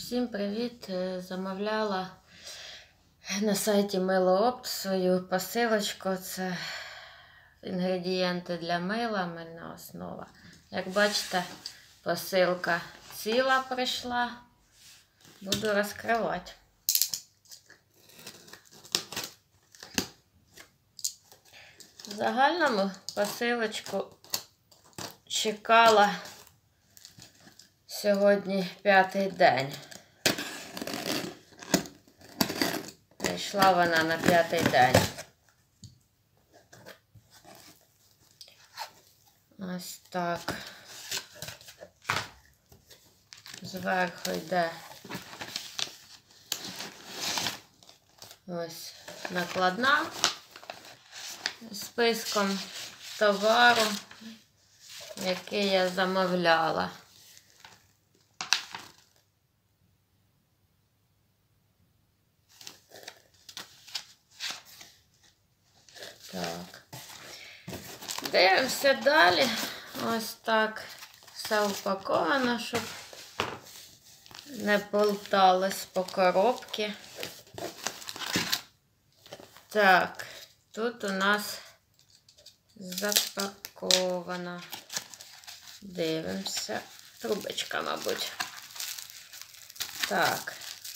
Всім привіт! Замовляла на сайті Милоопт свою посилочку. Це інгредієнти для мила, мильна основа. Як бачите, посилка ціла прийшла. Буду розкривати. В загальному посилочку чекала сьогодні 5-й день. Прийшла вона на 5-й день. Ось так. Зверху йде ось накладна з списком товару, який я замовляла. Так. Дивимося далі. Ось так все упаковано, щоб не болталось по коробці. Так, тут у нас запаковано. Дивимося. Трубочка, мабуть. Так,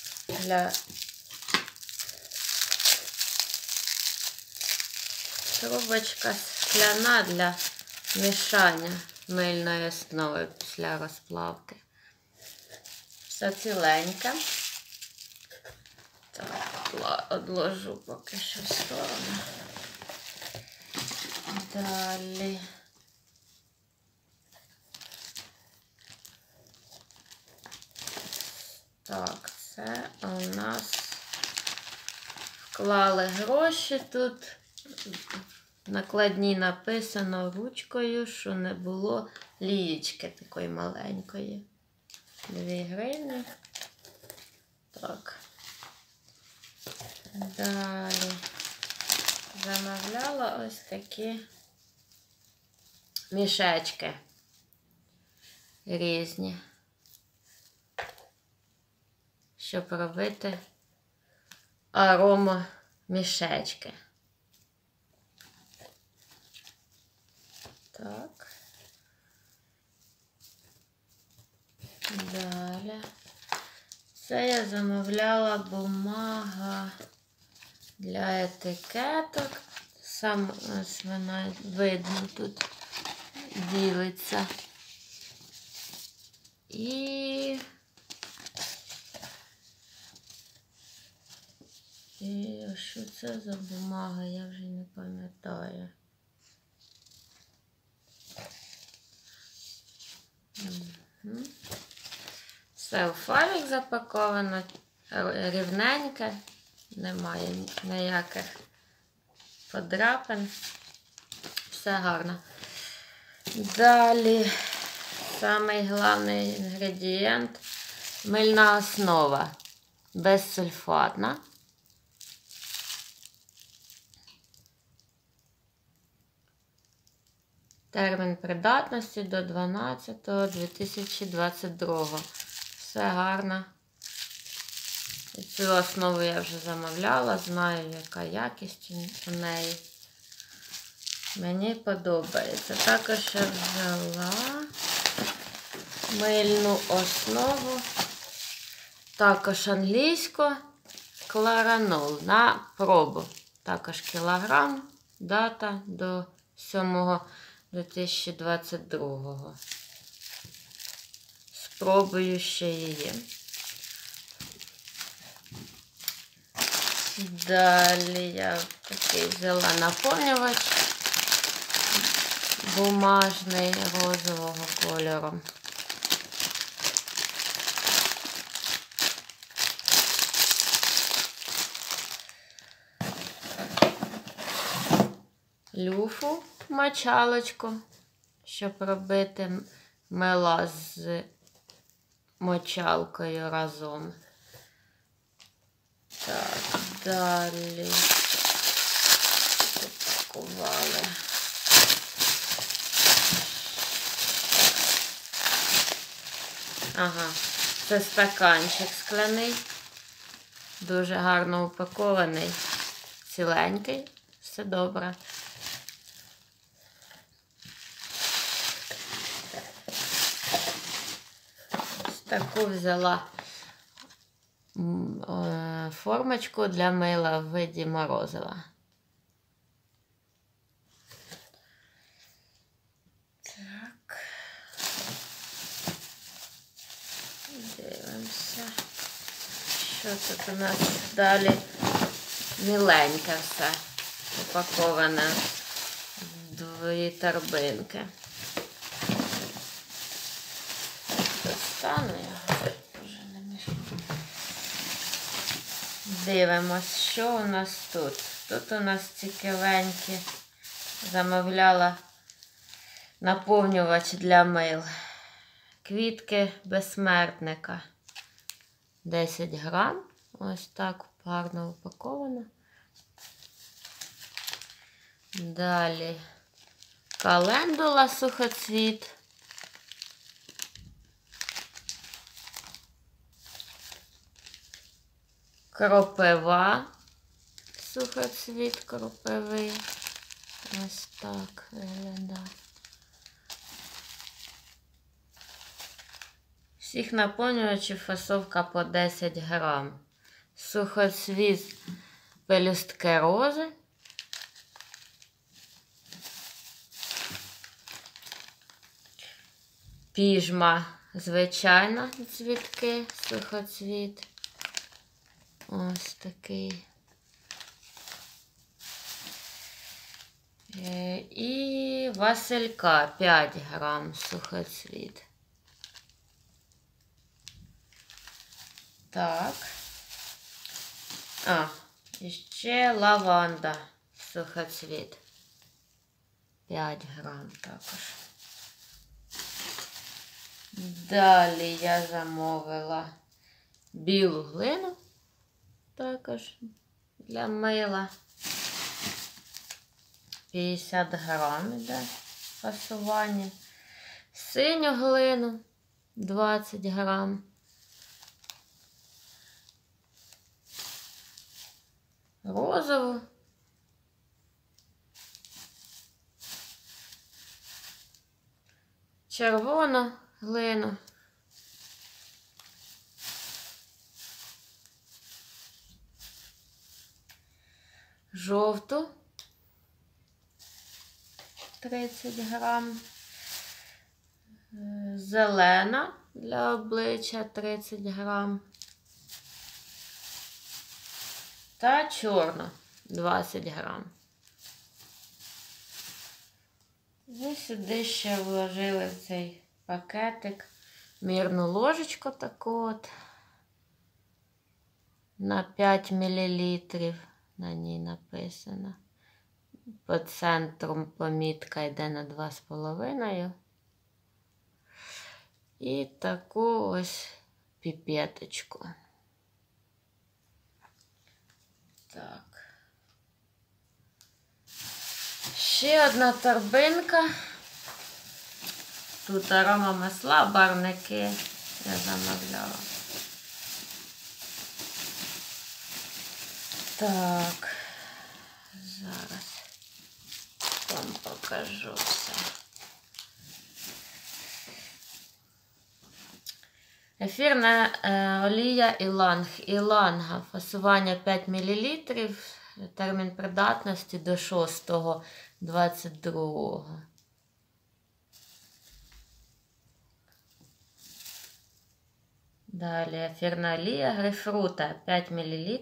трубочка скляна для мішання мильної основи після розплавки. Все ціленьке. Так, одложу поки що в сторону. Далі. Так, це у нас вклали гроші тут. Накладні написано ручкою, що не було лієчки такої маленької. 2 гривні. Так. Далі замовляла ось такі мішечки різні, щоб робити аромамішечки. Так. Далі. Це я замовляла бумага для етикеток. Сам ось вона видно тут ділиться. І що це за бумага, я вже не пам'ятаю. Все у файлик запаковано, рівненьке, немає ніяких подряпин, все гарно. Далі, самий головний інгредієнт – мильна основа, безсульфатна. Термін придатності до 12.2022. Все гарно. І цю основу я вже замовляла, знаю, яка якість у неї. Мені подобається. Також я взяла мильну основу, також англійську, кларанол на пробу. Також кілограм, дата до 7.2022. Спробую ще її. Далі я такий взяла наповнювач бумажний розового кольору. Люфу, мочалочку, щоб робити мила з мочалкою разом. Так, далі запакували. Ага, Це стаканчик скляний. Дуже гарно упакований. Ціленький. Все добре. Ось таку взяла формочку для мила в виді морозива. Так. Дивимося. Що тут у нас далі? Міленьке все. Упаковане в 2 торбинки. Достану його. Вже не мішу. Дивимось, що у нас тут. Тут у нас цікавенькі. Замовляла наповнювач для мил. Квітки безсмертника. 10 грам. Ось так гарно упаковано. Далі календула сухоцвіт. Кропива. Сухоцвіт кропиви. Ось так виглядає. Всіх наповнювачів фасовка по 10 грам. Сухоцвіт пелюстки рози. Піжма звичайна цвітки, сухоцвіт. Ось такий. І василька 5 грам сухоцвіт. Так. І ще лаванда сухоцвіт. 5 грам також. Далі я замовила білу глину. Також для мила. 50 грам іде фасування. Синю глину 20 грам. Розову. Червону глину. Жовту 30 грам. Зелена для обличчя 30 грам. Та чорна 20 грам. І сюди ще вложили в цей пакетик мірну ложечку таку от на 5 мл. На ній написано. По центру помітка йде на 2,5. І таку ось піпеточку. Так. Ще одна торбинка. Тут аромамасла, барвники я замовляла. Так, зараз вам покажу все. Ефірна олія Іланга. Фасування 5 мл. Термін придатності до 6.22. Далі ефірна олія грейпфрута 5 мл.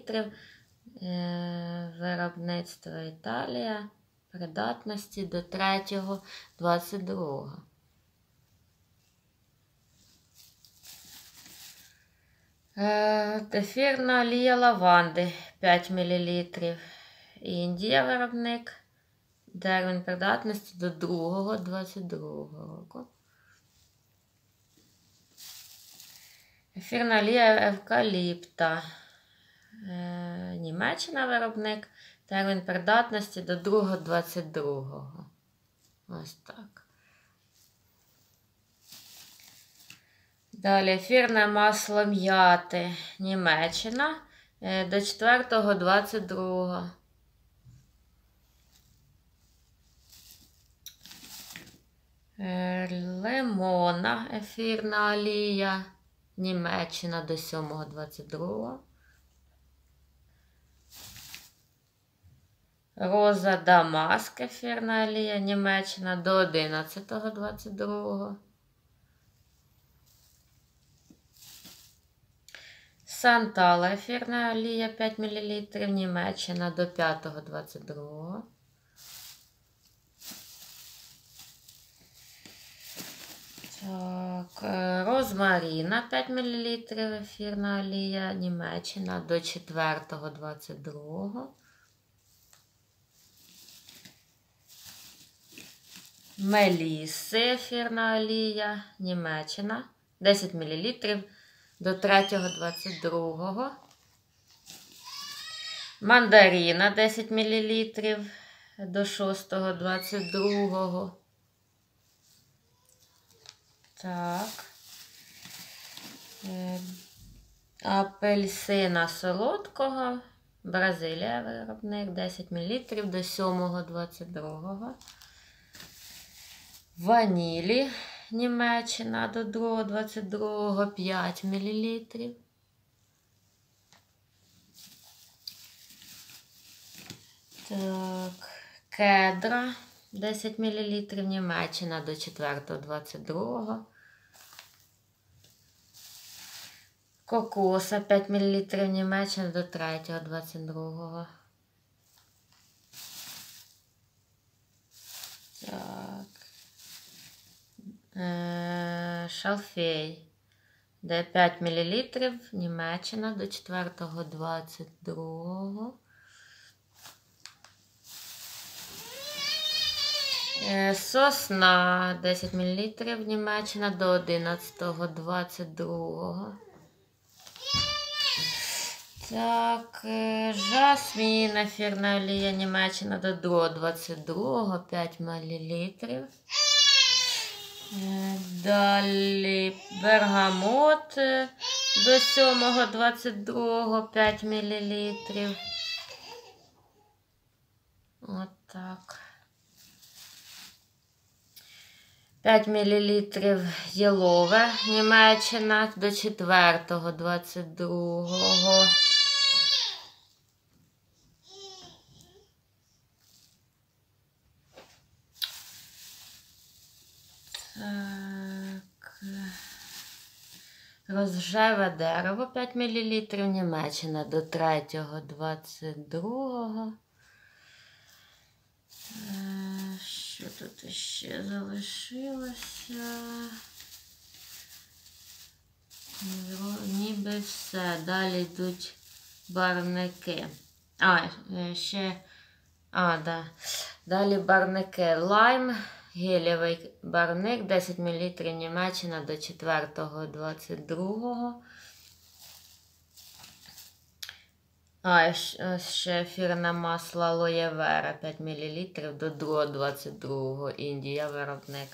Виробництво Італія. Придатності до 3.22. Ефірна олія лаванди 5 мл. Індія виробник. Термін придатності до 2.22 року. Ефірна олія евкаліпта. Німеччина виробник. Термін придатності до 2.22. Ось так. Далі ефірне масло м'яти, Німеччина, до 4.22. Лимона, ефірна олія, Німеччина, до 7.22. Роза Дамаск, ефірна олія, Німеччина, до 11.22. Сантала, ефірна олія, 5 мл, Німеччина, до 5.22. Так, розмаріна, 5 мл, ефірна олія, Німеччина, до 4.22. Меліси, ефірна олія, Німеччина, 10 мл, до 3.22. Мандаріна, 10 мл, до 6.22. Так. Апельсина солодкого, Бразилія виробник, 10 мл, до 7.22. Ванілі, Німеччина, до 2.22, 5 мл. Так, кедра, 10 мл, Німеччина, до 4.22. Кокоса, 5 мл, Німеччина, до 3.22. Так. Шалфей, де 5 мл, Німеччина, до 4.22. Сосна, 10 мл, Німеччина, до 11.22. Так, жасмін, ефірна олія, Німеччина, до 2.22, 5 мл. Далі бергамот, до 7.22, 5 мл. Отак. 5 мл єлове, Німеччина, до 4.22. Так. Розжеве дерево, 5 мл, Німеччина, до 3.22. Що тут ще залишилося? Ніби все. Далі йдуть барвники. Далі барвники. Лайм, гелєвий барвник, 10 мл, Німеччина, до 4.22. Ще ефірне масло алоє вера, 5 мл, до 2.22, Індія виробник.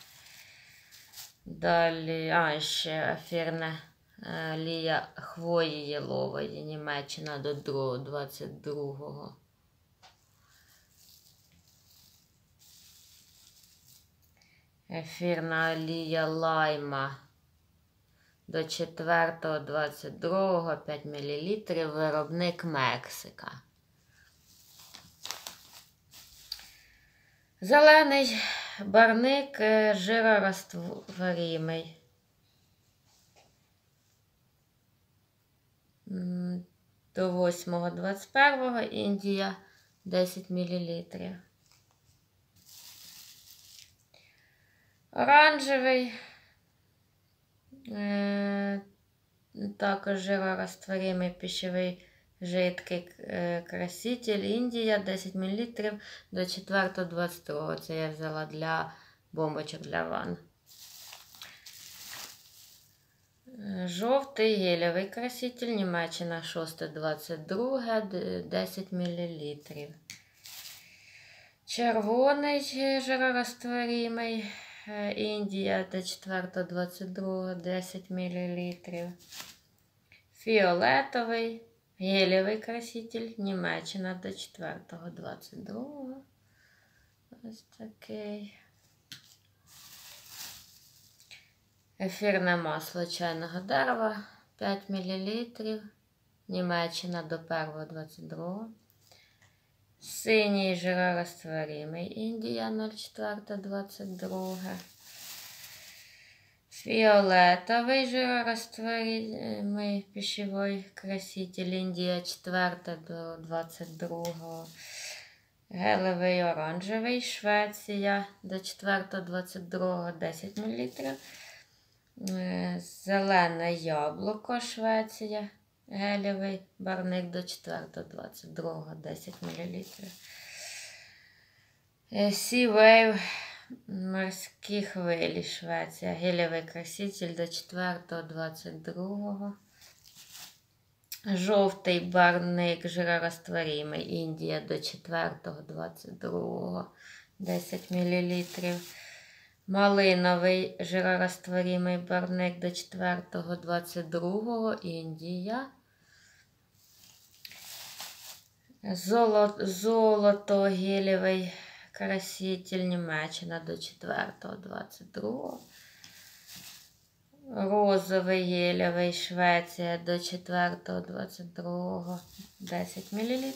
Далі, ще ефірне олія хвої єлової, Німеччина, до 2.22. Ефірна олія лайма, до 4.22, 5 мл, виробник Мексика. Зелений барвник жиророзтворимий. До 8.21, Індія, 10 мл. Оранжевий, також жиророзтворимий пищевий жидкий краситель, Індія, 10 мл, до 4.22. Це я взяла для бомбочок для ванн. Жовтий гелєвий краситель, Німеччина, 6.22, 10 мл. Червоний жиророзтворимий Індія до 4.22 10 мл. Фіолетовий гелєвий краситель Німеччина до 4.22. Ось такий. Ефірне масло чайного дерева 5 мл. Німеччина до 1.22. Синій жиророзтворимий Індія 0,4-22. Фіолетовий жиророзтворимий пищевой краситель Індія 4-22. Гелевий оранжевий Швеція до 4.22 10 мл. Зелене яблуко Швеція. Гелєвий барник до 4.22 10 мл. Сі-Вейв морські хвилі Швеція. Гелєвий краситель до 4.22. Жовтий барник жиророзтворимий Індія до 4.22 10 мл. Малиновий жиророзтворимий барник до 4.22 Індія. Золото гелєвий краситель Німеччина до 4.22. Розовий гелєвий Швеція до 4.22 10 мл.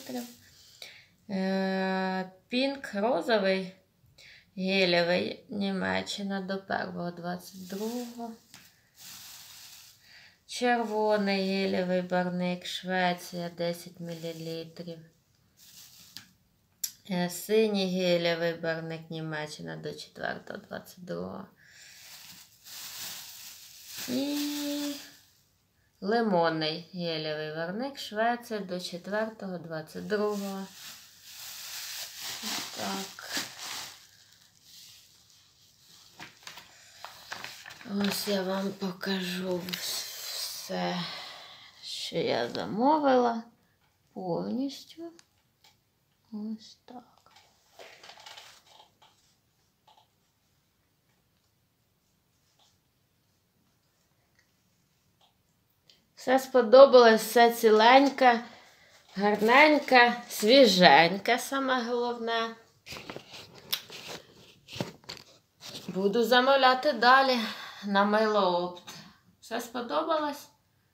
Пінк розовий гелєвий Німеччина до 1.22. Червоний гелєвий барник Швеція 10 мл. Синій гелєвий барник Німеччина до 4.22. І лимонний гелєвий барник Швеція до 4.22. Так. Ось я вам покажу все, що я замовила повністю. Ось так. Все сподобалось, все ціленьке, гарненьке, свіженьке, саме головне. Буду замовляти далі на Мейлоопт. Все сподобалось?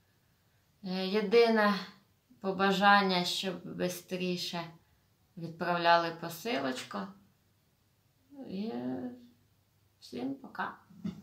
Єдине побажання, щоб швидше відправляли посилочку. І всім пока.